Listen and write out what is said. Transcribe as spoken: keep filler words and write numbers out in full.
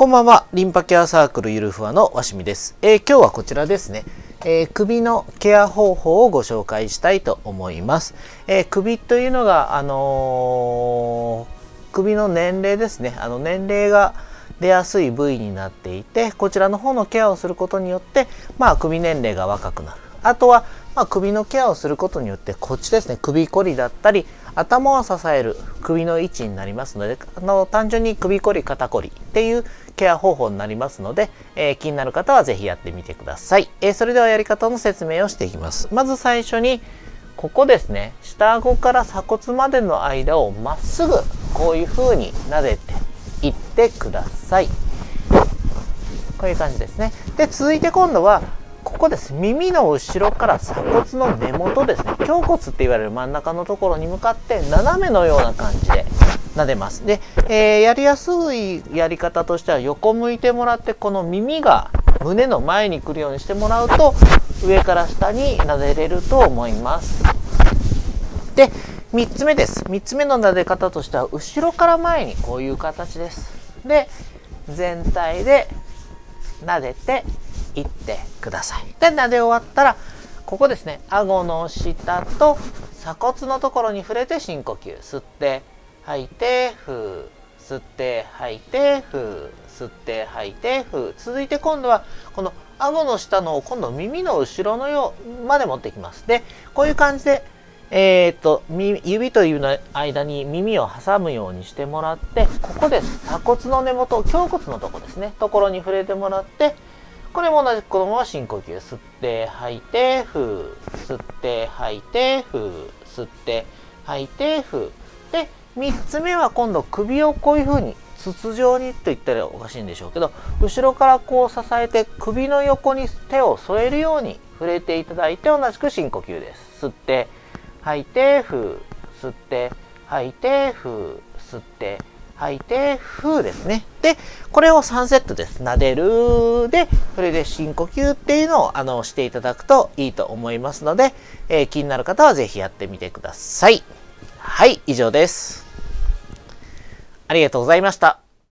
こんばんは。リンパケアサークルゆるふわのわしみです。えー、今日はこちらですね、えー、首のケア方法をご紹介したいと思います。えー、首というのが、あのー、首の年齢ですね。あの年齢が出やすい部位になっていて、こちらの方のケアをすることによって、まあ、首年齢が若くなる。あとは、まあ、首のケアをすることによって、こっちですね、首こりだったり、頭を支える首の位置になりますので、あの単純に首こり、肩こりっていうケア方法になりますので、えー、気になる方はぜひやってみてください。えー、それではやり方の説明をしていきます。まず最初に、ここですね、下顎から鎖骨までの間をまっすぐこういう風に撫でていってください。こういう感じですね。で、続いて今度は、ここです。耳の後ろから鎖骨の根元ですね。胸骨って言われる真ん中のところに向かって斜めのような感じで撫でます。で、えー、やりやすいやり方としては横向いてもらって、この耳が胸の前に来るようにしてもらうと、上から下に撫でれると思います。で、みっつめです。みっつめの撫で方としては、後ろから前にこういう形です。で、全体で撫でていってください。で、撫で終わったら、ここですね、顎の下と鎖骨のところに触れて深呼吸。吸って吐いてふう、吸って吐いてふう、吸って吐いてふう。続いて今度はこの顎の下の今度耳の後ろのようまで持ってきます。で、こういう感じでえー、っと指と指の間に耳を挟むようにしてもらって、ここです。鎖骨の根元、胸骨のところですね、ところに触れてもらって、これも同じこのまま深呼吸。吸って吐いてふう、吸って吐いてふう、吸って吐いてふう。で、みっつめは今度首をこういうふうに筒状にと言ったらおかしいんでしょうけど、後ろからこう支えて首の横に手を添えるように触れていただいて、同じく深呼吸です。吸って吐いてふう、吸って吐いてふう、吸って吐いてふうですね。で、これをさんセットです。撫でるで、それで深呼吸っていうのをあのしていただくといいと思いますので、えー、気になる方はぜひやってみてください。はい、以上です。ありがとうございました。